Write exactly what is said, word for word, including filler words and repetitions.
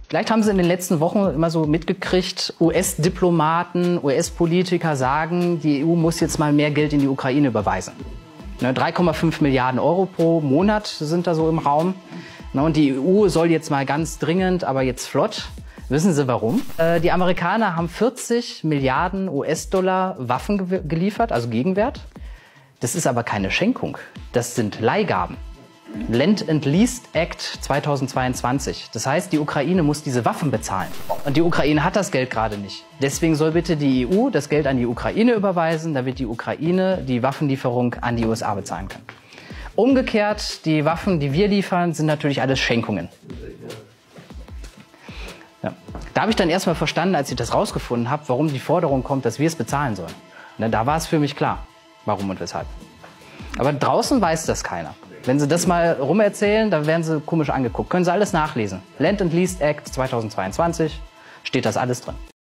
Vielleicht haben Sie in den letzten Wochen immer so mitgekriegt, U S-Diplomaten, U S-Politiker sagen, die E U muss jetzt mal mehr Geld in die Ukraine überweisen. drei Komma fünf Milliarden Euro pro Monat sind da so im Raum. Und die E U soll jetzt mal ganz dringend, aber jetzt flott. Wissen Sie warum? Die Amerikaner haben vierzig Milliarden U S-Dollar Waffen ge geliefert, also Gegenwert. Das ist aber keine Schenkung, das sind Leihgaben. Lend and Lease Act zweitausendzweiundzwanzig. Das heißt, die Ukraine muss diese Waffen bezahlen. Und die Ukraine hat das Geld gerade nicht. Deswegen soll bitte die E U das Geld an die Ukraine überweisen, damit die Ukraine die Waffenlieferung an die U S A bezahlen kann. Umgekehrt, die Waffen, die wir liefern, sind natürlich alles Schenkungen. Ja. Da habe ich dann erstmal verstanden, als ich das rausgefunden habe, warum die Forderung kommt, dass wir es bezahlen sollen. Na, da war es für mich klar, warum und weshalb. Aber draußen weiß das keiner. Wenn Sie das mal rumerzählen, dann werden Sie komisch angeguckt. Können Sie alles nachlesen. Lend and Lease Act zweitausendzweiundzwanzig, steht das alles drin.